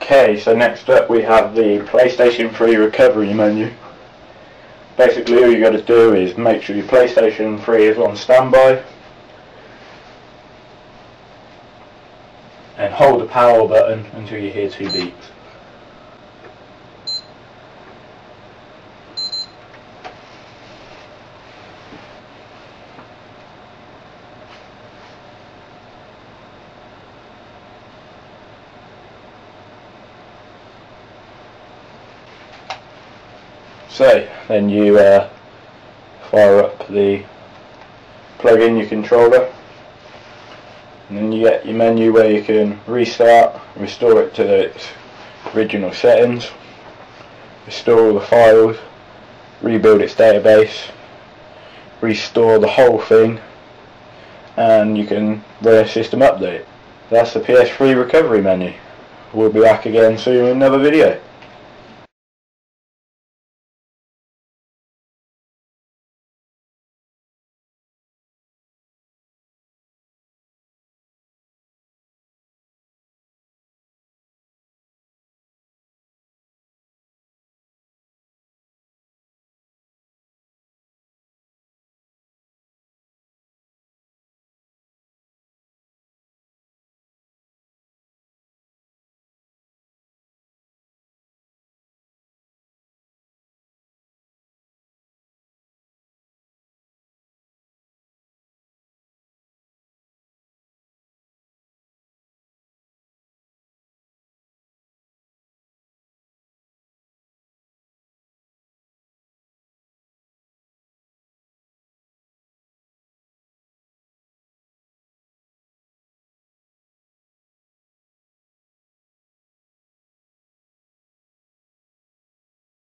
Okay, so next up we have the PlayStation 3 recovery menu. Basically all you got to do is make sure your PlayStation 3 is on standby and hold the power button until you hear 2 beeps. So then you fire up plug in your controller, and then you get your menu where you can restart, restore it to its original settings, restore all the files, rebuild its database, restore the whole thing, and you can run a system update. That's the PS3 recovery menu. We'll be back again soon with another video.